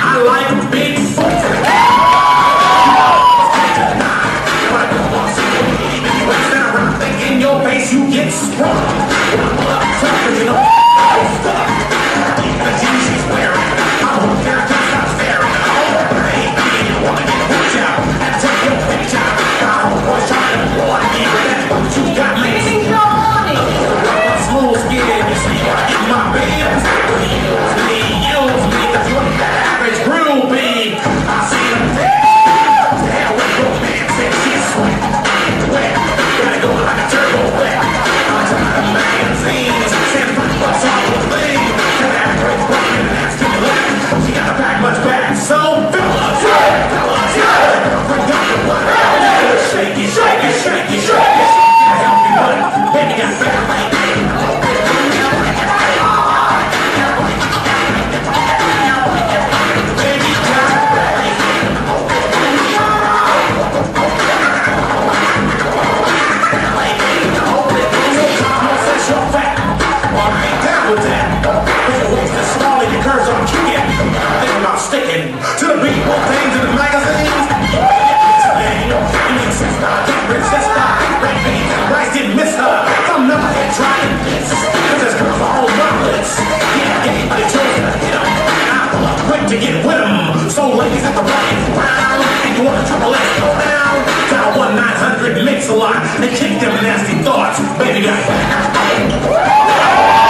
I like big folks. In your face, you get sprung. You know, the jeans she's wearing, I don't care if you stop staring. Baby, you wanna get hooked out and take your picture. I don't want trying to warn me, but that's what you got me. Smooth skin, you see, I get my bands. Use me, that's what the average groupie. I see them there. Hell with romance and she's sweet. Wet, gotta go like a turbo wet. I'm trying to magazines, send what's all the thing. That average broken ass to the left. She got a back much back, so fellas, bring up the one. Shake it, shake it, shake it, shake it. Help me, buddy. Baby got better like sticking to the beat, more things in the magazines. It makes sense now. I can't resist her. Red beans and rice didn't miss her. I'm never here trying this. Cause this girl's all over my lips. Yeah, anybody chose to hit them. I pull up quick to get with them. So ladies at the right round. And you want to triple X go down. Dial 1-900 mix a lot. And kick them nasty thoughts. Baby got